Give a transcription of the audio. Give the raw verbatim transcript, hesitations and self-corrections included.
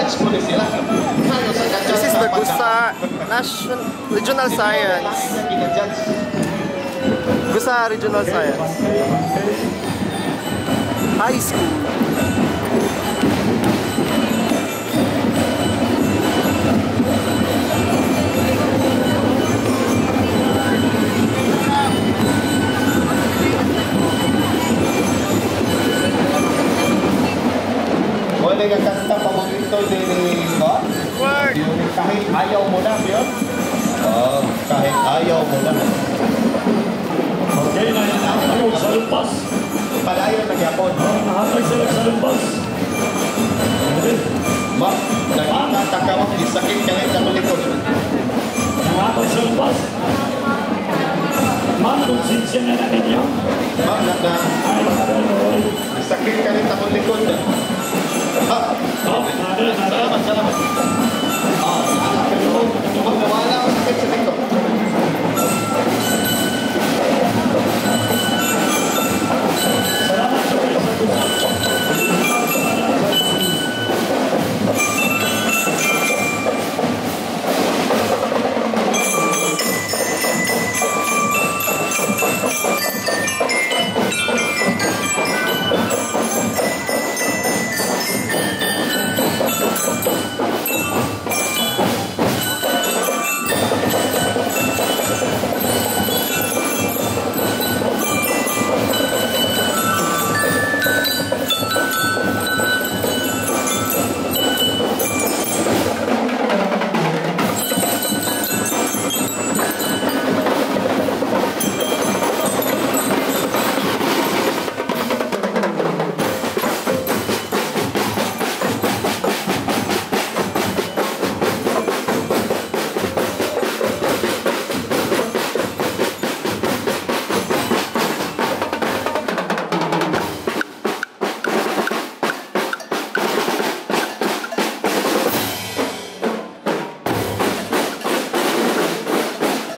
This is the Gusa National Regional Science. Gusa Regional Science High School. Boleh kanta paborito ni Ko? Word. Kahit ayaw mo na, yun? Oh, kahit ayaw mo na. Okay, na yan. Sa lumpas. Palayo na yapon. Nakakay sila sa lumpas.